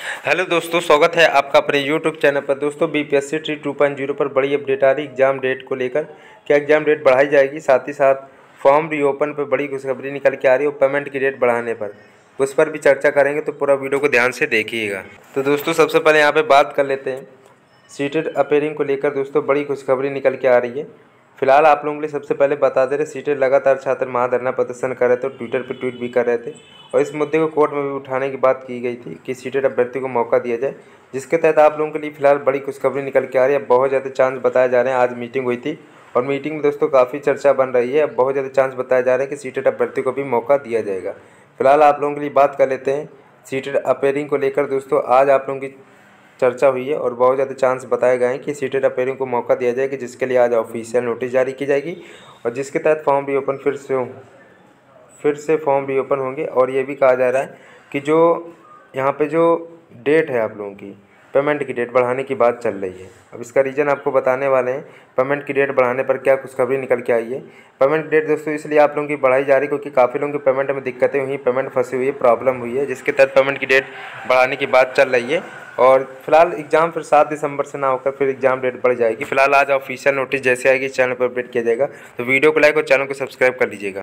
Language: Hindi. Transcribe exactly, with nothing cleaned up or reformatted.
हेलो दोस्तों, स्वागत है आपका अपने यूट्यूब चैनल पर। दोस्तों BPSC TRE two point zero पर बड़ी अपडेट आ रही एग्जाम डेट को लेकर। क्या एग्जाम डेट बढ़ाई जाएगी, साथ ही साथ फॉर्म रीओपन पर बड़ी खुशखबरी निकल के आ रही है और पेमेंट की डेट बढ़ाने पर, उस पर भी चर्चा करेंगे, तो पूरा वीडियो को ध्यान से देखिएगा। तो दोस्तों सबसे पहले यहाँ पर बात कर लेते हैं सीटेड अपेयरिंग को लेकर। दोस्तों बड़ी खुशखबरी निकल के आ रही है। फिलहाल आप लोगों के लिए सबसे पहले बता दे रहे, सीटेड लगातार छात्र महाधरना प्रदर्शन कर रहे थे और ट्विटर पर ट्वीट भी कर रहे थे और इस मुद्दे को कोर्ट में भी उठाने की बात की गई थी कि सीटेड अभ्यर्थी को मौका दिया जाए, जिसके तहत आप लोगों के लिए फिलहाल बड़ी खुशखबरी निकल के आ रही है। अब बहुत ज़्यादा चांस बताए जा रहे हैं। आज मीटिंग हुई थी और मीटिंग में दोस्तों काफ़ी चर्चा बन रही है। अब बहुत ज़्यादा चांस बताए जा रहे हैं कि सीटेड अभ्यर्थी को भी मौका दिया जाएगा। फिलहाल आप लोगों के लिए बात कर लेते हैं सीटेड अपेयरिंग को लेकर। दोस्तों आज आप लोगों की चर्चा हुई है और बहुत ज़्यादा चांस बताए गए हैं कि सीटेड अपेयरिंग को मौका दिया जाएगा, जिसके लिए आज ऑफिशियल नोटिस जारी की जाएगी और जिसके तहत फॉर्म भी ओपन फिर से फिर से फॉर्म भी ओपन होंगे। और ये भी कहा जा रहा है कि जो यहाँ पे जो डेट है आप लोगों की पेमेंट की डेट बढ़ाने की बात चल रही है। अब इसका रीज़न आपको बताने वाले हैं, पेमेंट की डेट बढ़ाने पर क्या खुशखबरी निकल के आई है। पेमेंट की डेट दोस्तों इसलिए आप लोगों की बढ़ाई जा रही है क्योंकि काफ़ी लोगों की पेमेंट में दिक्कतें हुई, पेमेंट फंसी हुई है, प्रॉब्लम हुई है, जिसके तहत पेमेंट की डेट बढ़ाने की बात चल रही है। और फिलहाल एग्जाम फिर सात दिसंबर से ना होकर फिर एग्जाम डेट बढ़ जाएगी। फिलहाल आज ऑफिशियल नोटिस जैसे आएगी चैनल पर अपडेट किया जाएगा। तो वीडियो को लाइक और चैनल को सब्सक्राइब कर लीजिएगा।